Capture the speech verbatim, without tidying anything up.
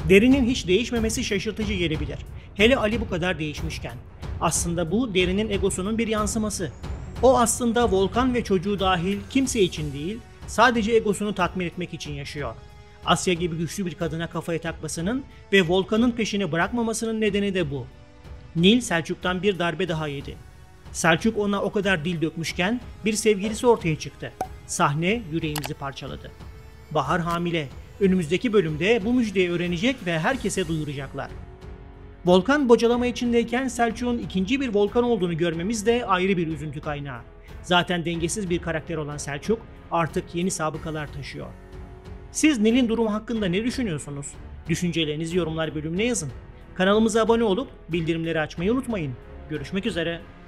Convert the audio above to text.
Derinin hiç değişmemesi şaşırtıcı gelebilir. Hele Ali bu kadar değişmişken. Aslında bu derinin egosunun bir yansıması. O aslında Volkan ve çocuğu dahil kimse için değil, sadece egosunu tatmin etmek için yaşıyor. Asya gibi güçlü bir kadına kafaya takmasının ve Volkan'ın peşini bırakmamasının nedeni de bu. Nil Selçuk'tan bir darbe daha yedi. Selçuk ona o kadar dil dökmüşken bir sevgilisi ortaya çıktı. Sahne yüreğimizi parçaladı. Bahar hamile. Önümüzdeki bölümde bu müjdeyi öğrenecek ve herkese duyuracaklar. Volkan bocalama içindeyken Selçuk'un ikinci bir Volkan olduğunu görmemiz de ayrı bir üzüntü kaynağı. Zaten dengesiz bir karakter olan Selçuk artık yeni sabıkalar taşıyor. Siz Nil'in durumu hakkında ne düşünüyorsunuz? Düşüncelerinizi yorumlar bölümüne yazın. Kanalımıza abone olup bildirimleri açmayı unutmayın. Görüşmek üzere.